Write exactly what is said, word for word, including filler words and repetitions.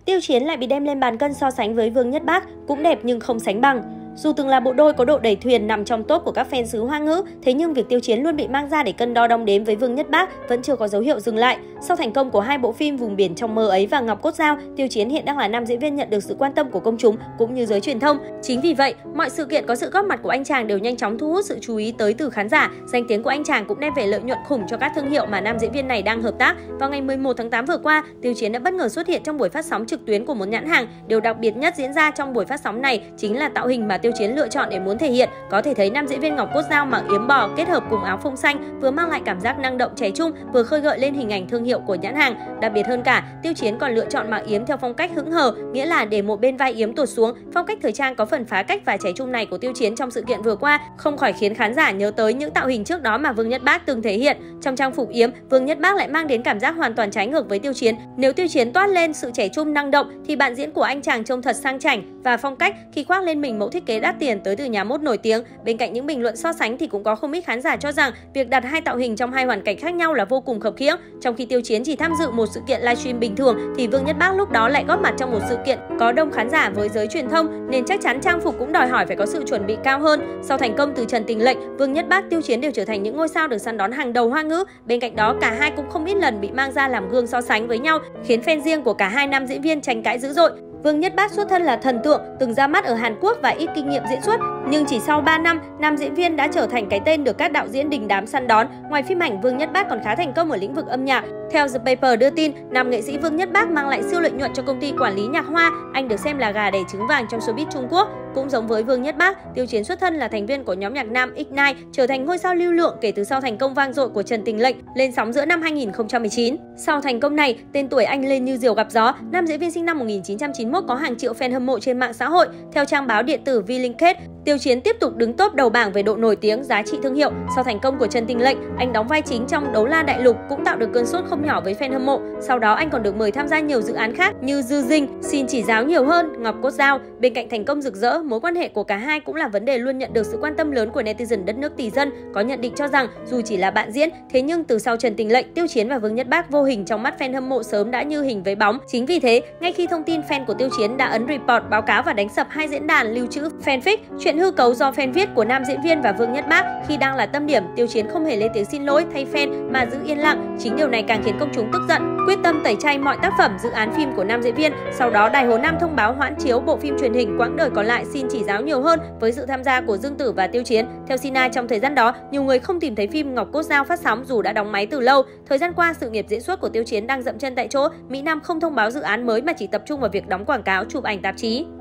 Tiêu Chiến lại bị đem lên bàn cân so sánh với Vương Nhất Bác, cũng đẹp nhưng không sánh bằng. Dù từng là bộ đôi có độ đẩy thuyền nằm trong top của các fan xứ Hoa ngữ, thế nhưng việc Tiêu Chiến luôn bị mang ra để cân đo đong đếm với Vương Nhất Bác vẫn chưa có dấu hiệu dừng lại. Sau thành công của hai bộ phim Vùng Biển Trong Mơ Ấy và Ngọc Cốt Dao, Tiêu Chiến hiện đang là nam diễn viên nhận được sự quan tâm của công chúng cũng như giới truyền thông. Chính vì vậy, mọi sự kiện có sự góp mặt của anh chàng đều nhanh chóng thu hút sự chú ý tới từ khán giả. Danh tiếng của anh chàng cũng đem về lợi nhuận khủng cho các thương hiệu mà nam diễn viên này đang hợp tác. Vào ngày mười một tháng tám vừa qua, Tiêu Chiến đã bất ngờ xuất hiện trong buổi phát sóng trực tuyến của một nhãn hàng. Điều đặc biệt nhất diễn ra trong buổi phát sóng này chính là tạo hình mà Tiêu Chiến lựa chọn để muốn thể hiện. Có thể thấy nam diễn viên Ngọc Cốt Dao mặc yếm bò kết hợp cùng áo phông xanh vừa mang lại cảm giác năng động trẻ trung, vừa khơi gợi lên hình ảnh thương hiệu của nhãn hàng. Đặc biệt hơn cả, Tiêu Chiến còn lựa chọn mặc yếm theo phong cách hững hờ, nghĩa là để một bên vai yếm tuột xuống. Phong cách thời trang có phần phá cách và trẻ trung này của Tiêu Chiến trong sự kiện vừa qua không khỏi khiến khán giả nhớ tới những tạo hình trước đó mà Vương Nhất Bác từng thể hiện. Trong trang phục yếm, Vương Nhất Bác lại mang đến cảm giác hoàn toàn trái ngược với Tiêu Chiến. Nếu Tiêu Chiến toát lên sự trẻ trung năng động thì bạn diễn của anh chàng trông thật sang chảnh và phong cách khi khoác lên mình mẫu thiết kế đắt tiền tới từ nhà mốt nổi tiếng. Bên cạnh những bình luận so sánh thì cũng có không ít khán giả cho rằng việc đặt hai tạo hình trong hai hoàn cảnh khác nhau là vô cùng khập khiễng. Trong khi Tiêu Chiến chỉ tham dự một sự kiện livestream bình thường thì Vương Nhất Bác lúc đó lại góp mặt trong một sự kiện có đông khán giả với giới truyền thông, nên chắc chắn trang phục cũng đòi hỏi phải có sự chuẩn bị cao hơn. Sau thành công từ Trần Tình Lệnh, Vương Nhất Bác, Tiêu Chiến đều trở thành những ngôi sao được săn đón hàng đầu Hoa ngữ. Bên cạnh đó, cả hai cũng không ít lần bị mang ra làm gương so sánh với nhau, khiến fan riêng của cả hai nam diễn viên tranh cãi dữ dội. Vương Nhất Bác xuất thân là thần tượng, từng ra mắt ở Hàn Quốc và ít kinh nghiệm diễn xuất, nhưng chỉ sau ba năm, nam diễn viên đã trở thành cái tên được các đạo diễn đình đám săn đón. Ngoài phim ảnh, Vương Nhất Bác còn khá thành công ở lĩnh vực âm nhạc. Theo The Paper đưa tin, nam nghệ sĩ Vương Nhất Bác mang lại siêu lợi nhuận cho công ty quản lý nhạc Hoa. Anh được xem là gà đẻ trứng vàng trong showbiz Trung Quốc. Cũng giống với Vương Nhất Bác, Tiêu Chiến xuất thân là thành viên của nhóm nhạc nam Ignite, trở thành ngôi sao lưu lượng kể từ sau thành công vang dội của Trần Tình Lệnh lên sóng giữa năm hai nghìn không trăm mười chín. Sau thành công này, tên tuổi anh lên như diều gặp gió. Nam diễn viên sinh năm một nghìn chín trăm chín mươi mốt có hàng triệu fan hâm mộ trên mạng xã hội. Theo trang báo điện tử V-Linked, Tiêu Chiến tiếp tục đứng top đầu bảng về độ nổi tiếng, giá trị thương hiệu. Sau thành công của Trần Tình Lệnh, anh đóng vai chính trong Đấu La Đại Lục cũng tạo được cơn sốt không nhỏ với fan hâm mộ. Sau đó anh còn được mời tham gia nhiều dự án khác như Dư Dinh, Xin Chỉ Giáo Nhiều Hơn, Ngọc Cốt Dao. Bên cạnh thành công rực rỡ, mối quan hệ của cả hai cũng là vấn đề luôn nhận được sự quan tâm lớn của netizen đất nước tỷ dân. Có nhận định cho rằng dù chỉ là bạn diễn, thế nhưng từ sau Trần Tình Lệnh, Tiêu Chiến và Vương Nhất Bác vô hình trong mắt fan hâm mộ sớm đã như hình với bóng. Chính vì thế, ngay khi thông tin fan của Tiêu Chiến đã ấn report báo cáo và đánh sập hai diễn đàn lưu trữ fanfic, chuyện hư cấu do fan viết của nam diễn viên và Vương Nhất Bác khi đang là tâm điểm, Tiêu Chiến không hề lên tiếng xin lỗi thay fan mà giữ yên lặng. Chính điều này càng khiến công chúng tức giận, quyết tâm tẩy chay mọi tác phẩm, dự án phim của nam diễn viên. Sau đó, Đài Hồ Nam thông báo hoãn chiếu bộ phim truyền hình Quãng Đời Còn Lại Xin Chỉ Giáo Nhiều Hơn với sự tham gia của Dương Tử và Tiêu Chiến. Theo Sina, trong thời gian đó, nhiều người không tìm thấy phim Ngọc Cốt Dao phát sóng dù đã đóng máy từ lâu. Thời gian qua, sự nghiệp diễn xuất của Tiêu Chiến đang dậm chân tại chỗ. Mỹ Nam không thông báo dự án mới mà chỉ tập trung vào việc đóng quảng cáo, chụp ảnh tạp chí.